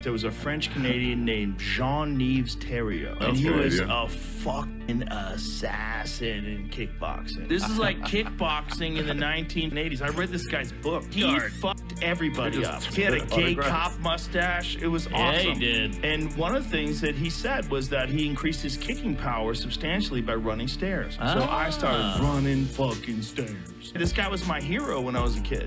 There was a French Canadian named Jean-Yves Thériault, and he was a fucking assassin in kickboxing. This is like kickboxing in the 1980s. I read this guy's book. He fucked everybody up. He had a gay cop mustache. It was awesome. Yeah, he did. And one of the things that he said was that he increased his kicking power substantially by running stairs. So I started running fucking stairs. This guy was my hero when I was a kid.